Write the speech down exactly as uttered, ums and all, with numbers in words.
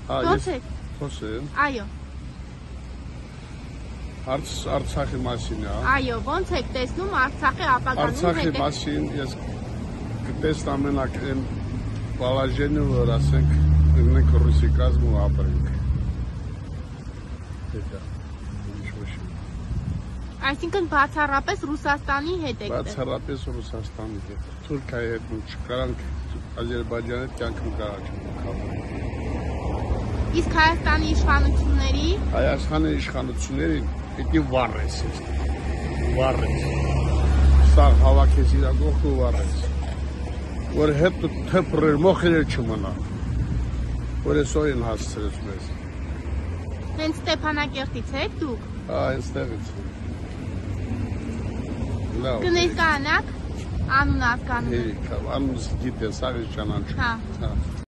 Ոնց եք։ Խոս եմ։ Այո։ Արցախի մասին է։ Այո, ոնց եք տեսնում Արցախի ապագան։ Արցախի մասին ես կտեսնեմ մենակ այն բալաժենը, որ ասենք ունենք ռուսի կազմ ու ապրենք։ Դա Այսինքն բացառապես Ռուսաստանի հետ եք։ Բացառապես Ռուսաստանի հետ։ Թուրքիայի հետ չկարանք, Ադրբեջանի հետ կյանքում կարաք։ Իսկ Հայաստանի իշխանությունների։ Հայաստանի իշխանություններին պիտի վառես, վառես։ Սա հավաքես իր գողքը ու վառես։ Որ հետ թփրեր մոխերեր չմնա։ Որ այսօր են հասցրեց մեզ։ Հենց Ստեփանակերտից եք դուք։ Հա, այնտեղից։ Կներկանաք անուն հասկանում։ Հերիք, անունս գիտես, արի ճանաչում։ Հա։